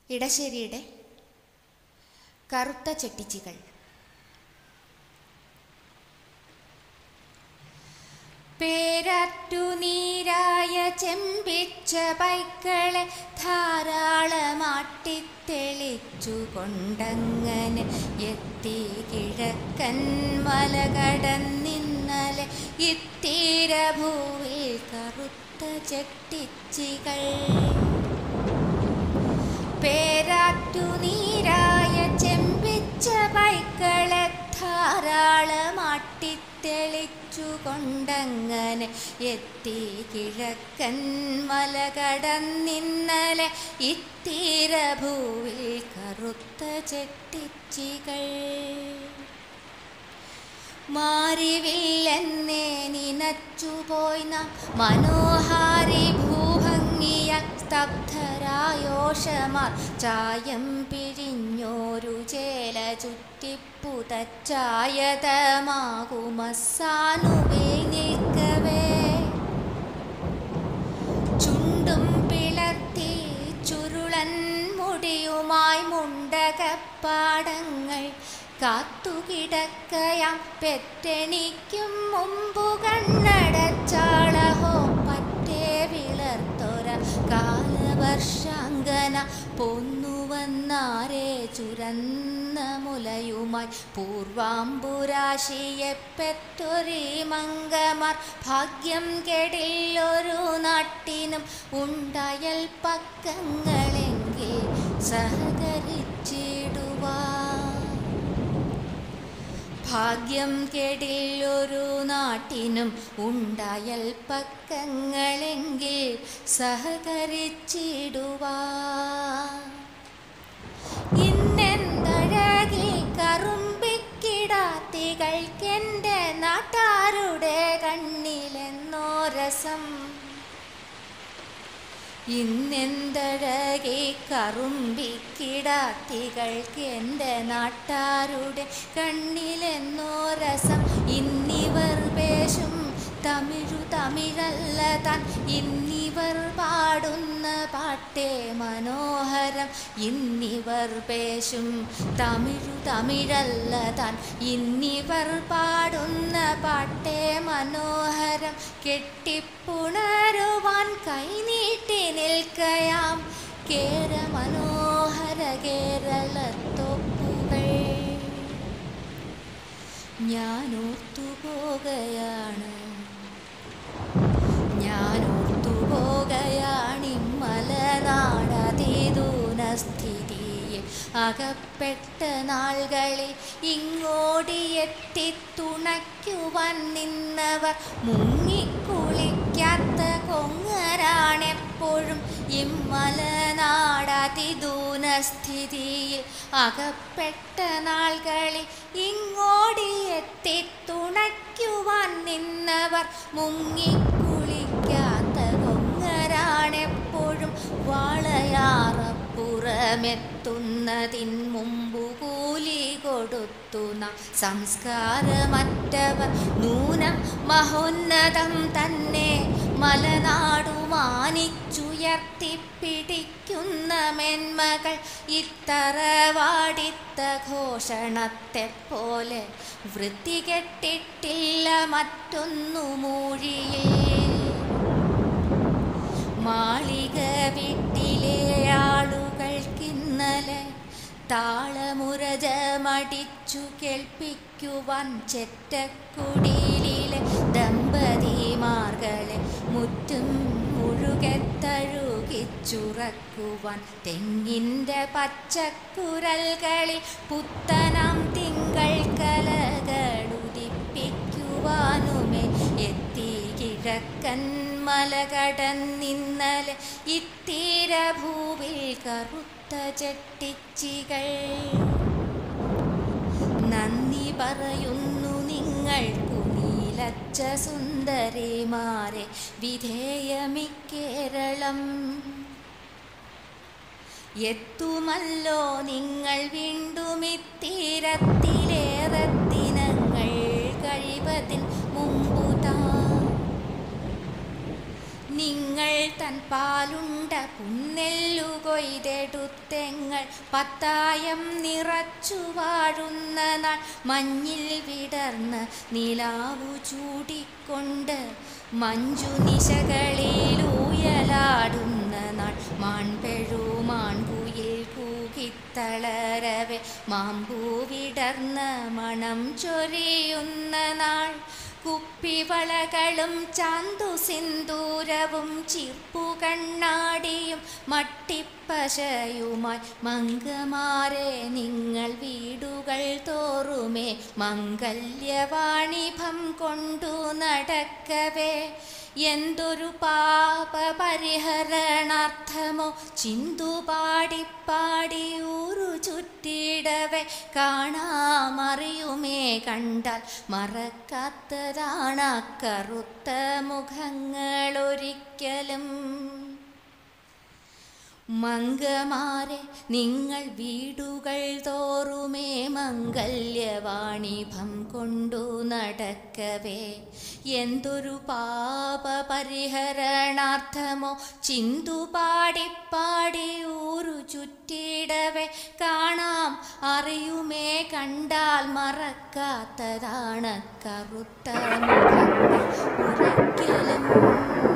ഇടശ്ശേരിയുടെ കറുത്ത ചെട്ടിച്ചികൾ. പേരറ്റു നീരായ ചെമ്പിച്ച പൈക്കളെ ധാരാളമാട്ടിത്തെളിച്ചു കൊണ്ടങ്ങനെ എത്തി കിഴക്കൻ മല കടന്നിന്നലെ ഇത്തീര ഭൂവിൽ കറുത്ത ചെട്ടിച്ചികൾ. പേരാറ്റു നീരായ ചെമ്പിച്ച പൈക്കളെ ധാരാളമാട്ടിത്തെളിച്ചു കൊണ്ടങ്ങനെ എത്തി കിഴക്കൻ മല കടന്നിന്നലെ ഇത്തീര ഭൂവിൽ കറുത്ത ചെട്ടിച്ചികൾ. മാറിവില്ലെന്നേ നിനച്ചുപോയി നാം മനോഹാരി ഭൂഭംഗിയാൽ സ്തബ്ധരായോഷമാർ ചായം പിഴിഞ്ഞോരു ചേല ചുറ്റിപ്പുതച്ചായതമാകുമസാനുവേ നിൽക്കവേ ചുണ്ടും പിളർത്തി ചുരുളൻ മുടിയുമായി മുണ്ടകപ്പാടങ്ങൾ കാത്തുകിടക്കയാം പെറ്റെണിക്കും മുമ്പു കണ്ണടച്ചാളഹോ പറ്റേ വിളർത്തൊര കാലവർഷാങ്കന പൊന്നുവന്നാരേ ചുരന്ന മുലയുമായി പൂർവാംബുരാശിയെ പെറ്റൊരീ മംഗമാർ. ഭാഗ്യം കെടില്ലൊരു നാട്ടിനും ഉണ്ടയൽ പക്കങ്ങളെങ്കിൽ സഹകരിച്ചിടുവാൻ. ഭാഗ്യം കെടില്ലൊരു നാട്ടിനും ഉണ്ടയൽ പക്കങ്ങളെങ്കിൽ സഹകരിച്ചിടുവാൻ. ഇന്നെന്തഴകി കറുമ്പിക്കിടാത്തികൾക്കെൻ്റെ നാട്ടാരുടെ കണ്ണിലെന്നോ രസം. ഇന്നെന്തഴകി കറുമ്പിക്കിടാത്തികൾക്ക് എൻ്റെ നാട്ടാരുടെ കണ്ണിലെന്നോ രസം. ഇന്നിവർ പേശും തമിഴു തമിഴല്ല താൻ ഇന്നിവർ പാടുന്ന പാട്ടേ മനോഹരം. ഇന്നിവർ പേശും തമിഴു തമിഴല്ല താൻ ഇന്നിവർ പാടുന്ന പാട്ടേ മനോഹരം. കെട്ടിപ്പുണരുവാൻ കൈനീട്ടി നിൽക്കയാം കേര മനോഹര കേരളത്തോപ്പുകൾ. ഞാനോർത്തുപോകയാണ് മലനാടതിദൂനസ്ഥിതിയിൽ അകപ്പെട്ട നാളുകളിൽ ഇങ്ങോടിയെത്തിത്തുണയ്ക്കുവാൻ നിന്നവർ മുങ്ങിക്കുളിക്കാത്ത കൊങ്ങരാണെപ്പോഴും. ഇമ്മലനാടതിദൂനസ്ഥിതിയിൽ അകപ്പെട്ട നാളുകളിൽ ഇങ്ങോടിയെത്തിത്തുണയ്ക്കുവാൻ നിന്നവർ മുങ്ങിക്കുളിക്കാത്ത കൊങ്ങരാണെപ്പോഴും. വാളയാറപ്പുറമെത്തുന്നതിൻ മുമ്പു കൂലി കൊടുത്തു നാം സംസ്കാരമറ്റവർ നൂനം മഹോന്നതം തന്നെ മലനാടു മാനിച്ചുയർത്തിപ്പിടിക്കുന്ന മെന്മകൾ. ഇത്തറവാടിത്ത ഘോഷണത്തെപ്പോലെ വൃത്തികെട്ടിട്ടില്ല മറ്റൊന്നു മൂഴിയിൽ. മാളിക വീട്ടിലെ ആളുകൾക്കിന്നലെ താളമുരജമടിച്ചു കേൾപ്പിക്കുവാൻ ചെറ്റക്കുടിയിലെ ദമ്പതിമാർകളെ മുറ്റും മുഴുകെ തഴുകിച്ചുറക്കുവാൻ തെങ്ങിൻ്റെ പച്ചക്കുരൽകളിൽ പുത്തനാം തിങ്കൾ കലകളുദിപ്പിക്കുവാനുമേ എത്തി കിഴക്കൻ മല കടന്നിന്നലെ ഇത്തീര ഭൂവിൽ കറുത്ത ചെട്ടിച്ചികൾ. നന്ദി പറയുന്നു നിങ്ങൾക്കു നീലച്ച സുന്ദരിമാരെ വിധേയമി കേരളം. എത്തുമല്ലോ നിങ്ങൾ വീണ്ടും ഇത്തീരത്തിലേറെ ദിനങ്ങൾ കഴിവതിൻ മുമ്പുതാ. നിങ്ങൾ തൻ പാലുണ്ട പുന്നെല്ലു കൊയ്തെടുത്തെങ്ങൾ പത്തായം നിറച്ചു വാഴുന്ന നാൾ മഞ്ഞിൽ വിടർന്ന് നിലാവു ചൂടിക്കൊണ്ട് മഞ്ജു നിശകളിലൂയലാടുന്ന നാൾ മാൺപെഴു മാൺകുയിൽ കൂകിത്തളരവെ മാമ്പൂ വിടർന്ന് മണം ചൊരിയുന്ന നാൾ കുപ്പിവളകളും ചാന്തു സിന്ദൂരവും ചിർപ്പുകണ്ണാടിയും മട്ടിപ്പശയുമായി മംഗമാരെ നിങ്ങൾ വീടുകൾ തോറുമേ മംഗല്യവാണിഭം കൊണ്ടു നടക്കവേ എന്തൊരു പാപ പരിഹരണാർത്ഥമോ ചിന്തു പാടിപ്പാടി ഊരു ചുറ്റിടവേ കാണാമറിയുമേ കണ്ടാൽ മറക്കാത്തതാണ് കറുത്ത മുഖങ്ങളൊരിക്കലും. മംഗമാരെ നിങ്ങൾ വീടുകൾ തോറുമേ മംഗല്യവാണിഭം കൊണ്ടു നടക്കവേ എന്തൊരു പാപ പരിഹരണാർത്ഥമോ ചിന്തു പാടിപ്പാടി ഊരു ചുറ്റിടവേ കാണാം അറിയുമേ കണ്ടാൽ മറക്കാത്തതാണ് കറുത്ത മുഖങ്ങൾ ഒരിക്കലും.